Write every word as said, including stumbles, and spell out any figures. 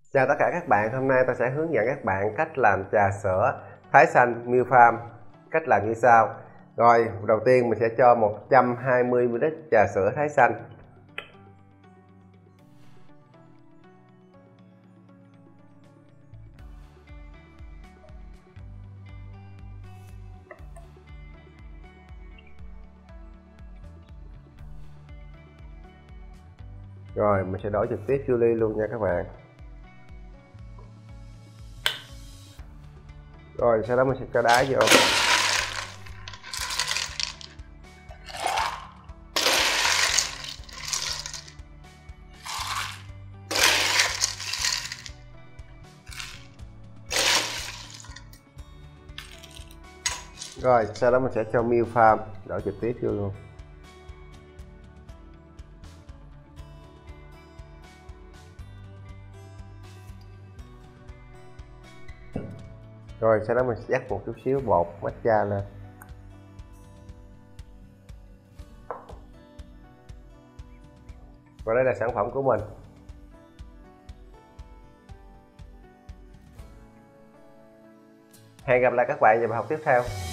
Chào tất cả các bạn, hôm nay tôi sẽ hướng dẫn các bạn cách làm trà sữa Thái xanh Milk Farm. Cách làm như sau. Rồi, đầu tiên mình sẽ cho một trăm hai mươi mi li lít trà sữa Thái xanh. Rồi, mình sẽ đổ trực tiếp vô ly luôn nha các bạn. Rồi, sau đó mình sẽ cho đá vô. Rồi, sau đó mình sẽ cho Milk Farm, đổ trực tiếp vô luôn. Rồi, sau đó mình sẽ dắt một chút xíu bột matcha lên. Và đây là sản phẩm của mình. Hẹn gặp lại các bạn vào bài học tiếp theo.